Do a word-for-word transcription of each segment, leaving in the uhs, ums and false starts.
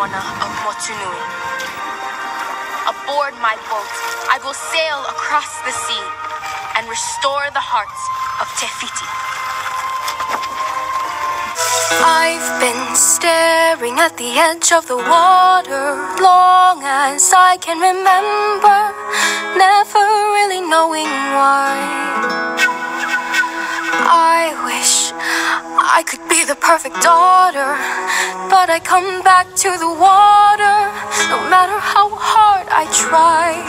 Moana of Motunui. Aboard my boat, I will sail across the sea and restore the hearts of Te Fiti. I've been staring at the edge of the water long as I can remember, never really knowing why. I wish I could be the perfect daughter, but I come back to the water no matter how hard I try.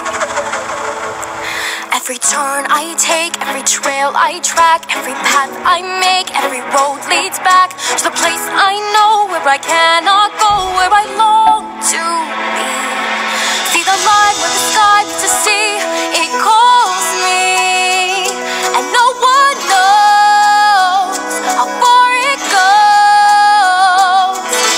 Every turn I take, every trail I track, every path I make, every road leads back to the place I know where I cannot go, where I long to be. See the line where the sky meets the sea, it calls me, and no one knows how far it goes.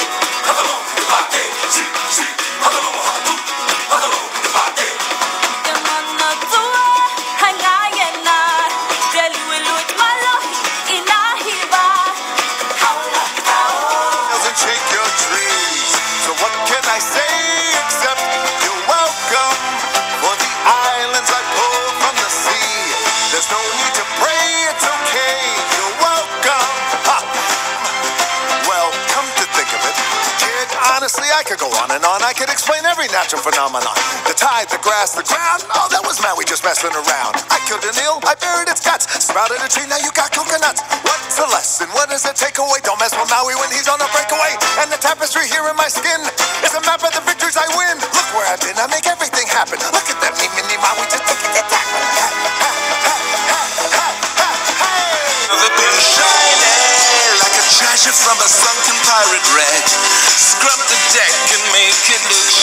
Shake your trees. So what can I say except you're welcome for the islands I pulled from the sea. There's no need to pray, it's okay. You're welcome. Ha. Well, come to think of it, kid, honestly, I could go on and on. I could explain every natural phenomenon. The tide, the grass, the ground. Oh, that was Maui just messing around. I killed an eel, I buried its guts. Sprouted a tree, now you got coconuts. What's the lesson? What does it take away? Don't mess with Maui when he's on a breakaway. And the tapestry here in my skin is a map of the victories I win. Look where I've been, I make everything happen. Look at that, me, mini Maui, just look at that. The blue shining like a treasure from a sunken pirate wreck. Scrub the deck and make it look